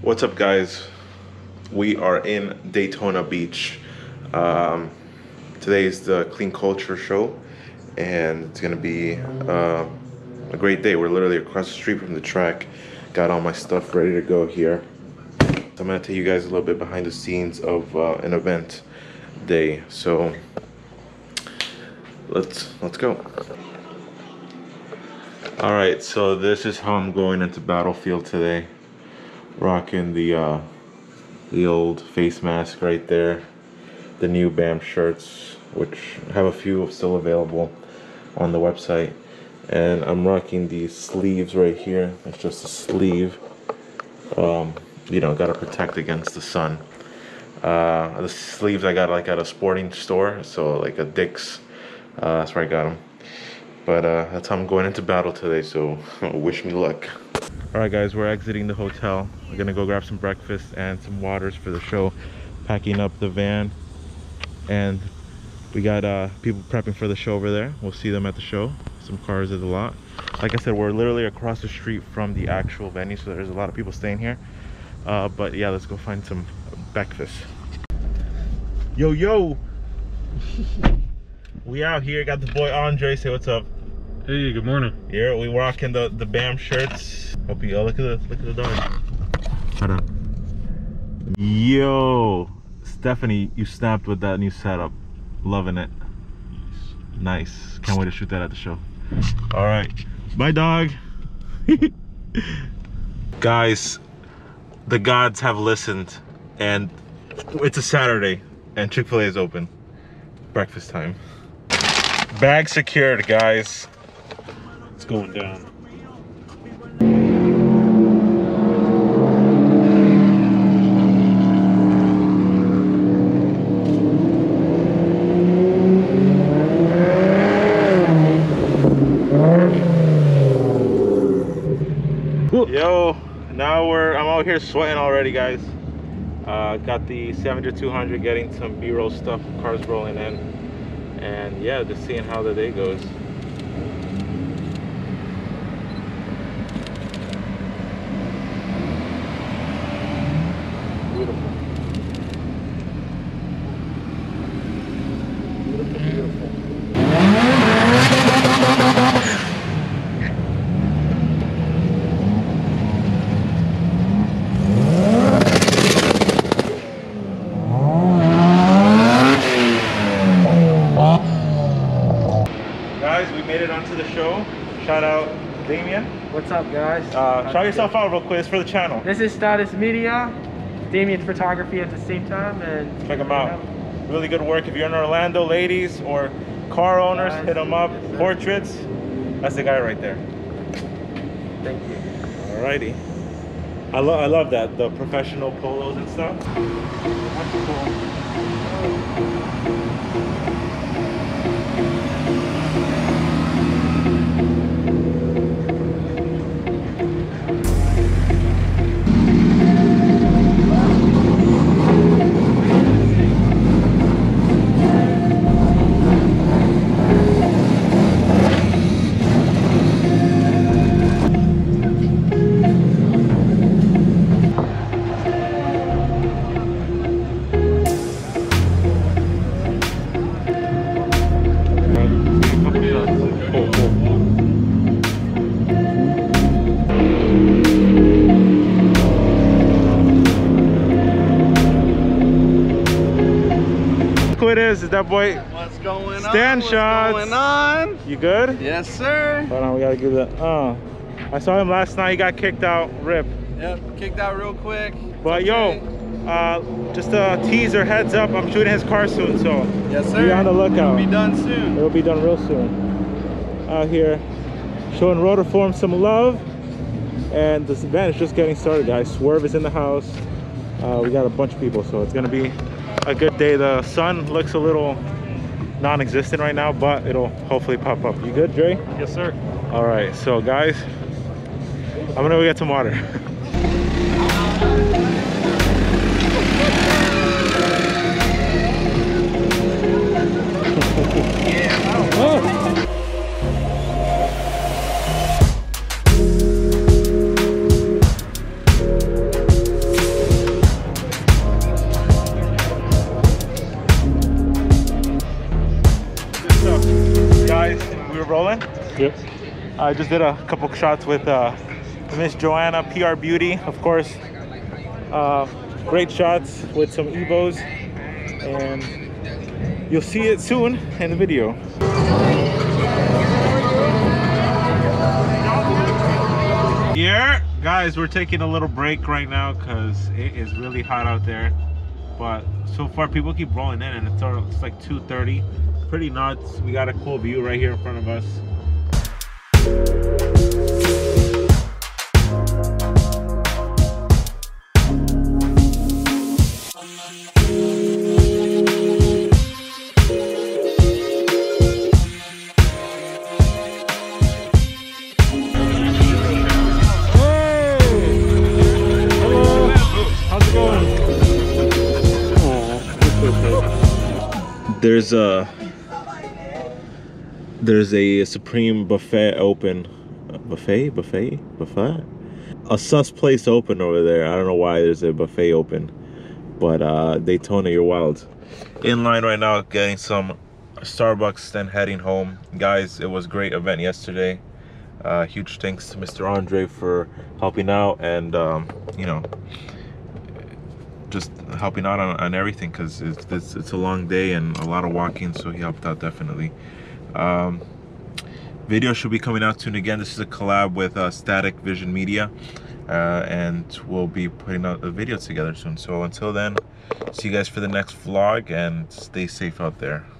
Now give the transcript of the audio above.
What's up, guys? We are in Daytona Beach. Today is the Clean Culture show, and it's gonna be a great day. We're literally across the street from the track. Got all my stuff ready to go here. So I'm gonna take you guys a little bit behind the scenes of an event day. So let's go. All right, so this is how I'm going into Battlefield today. Rocking the old face mask right there, the new BAM shirts, which have a few still available on the website, and I'm rocking these sleeves right here. It's just a sleeve. You know, gotta protect against the sun. The sleeves I got like at a sporting store, so like a Dick's. That's where I got them. But that's how I'm going into battle today, so wish me luck. Alright guys, we're exiting the hotel. We're gonna go grab some breakfast and some waters for the show. Packing up the van. And we got people prepping for the show over there. We'll see them at the show. Some cars at the lot. Like I said, we're literally across the street from the actual venue, so there's a lot of people staying here. But yeah, let's go find some breakfast. Yo, yo! We out here, got the boy Andre. Say what's up. Hey, good morning. Yeah, we rocking the BAM shirts. Hope you look at the dog. Hold on. Yo, Stephanie, you snapped with that new setup. Loving it. Nice. Can't wait to shoot that at the show. All right, bye, dog. Guys, the gods have listened, and it's a Saturday, and Chick-fil-A is open. Breakfast time. Bag secured, guys. It's going down. Yo, now I'm out here sweating already, guys. Got the 70-200, getting some B-roll stuff, cars rolling in, and yeah, just seeing how the day goes. Beautiful. Beautiful, beautiful. Guys, we made it onto the show. Shout out Damien. What's up, guys? Shout yourself out real quick. It's for the channel. This is Status Media, Damien Photography at the same time, and Check them out. Really good work. If you're in Orlando, ladies or car owners, Guys, hit them up. yes, Portraits. That's the guy right there. Thank you. Alrighty. I love that, the professional polos and stuff. That's cool. Who it is that boy? What's going on? Stand shots. What's going on? You good? Yes, sir. Hold on, we gotta give that. I saw him last night. He got kicked out. Rip. Yep, kicked out real quick. But okay. yo, just a teaser, heads up. I'm shooting his car soon, so Yes, sir. be on the lookout. It'll be done soon. It'll be done real soon. Out here, showing Rotiform some love, and this event is just getting started, guys. Swerve is in the house. We got a bunch of people, so it's gonna be a good day. The sun looks a little non-existent right now, but it'll hopefully pop up. You good, Dre? Yes, sir. All right, so guys, I'm gonna go get some water. I just did a couple shots with Miss Joanna, PR Beauty, of course. Great shots with some Evos, and you'll see it soon in the video. Here, guys, we're taking a little break right now because it is really hot out there. But so far, people keep rolling in, and it's like 2:30. Pretty nuts. We got a cool view right here in front of us. There's a Supreme buffet open. Buffet? A sus place open over there. I don't know why there's a buffet open. But Daytona, you're wild. In line right now, getting some Starbucks, then heading home. Guys, it was a great event yesterday. Huge thanks to Mr. Andre for helping out and, you know, just helping out on everything, because it's a long day and a lot of walking, so he helped out definitely. Video should be coming out soon. Again, this is a collab with Static Vision Media, and we'll be putting out a video together soon. So until then, see you guys for the next vlog, and stay safe out there.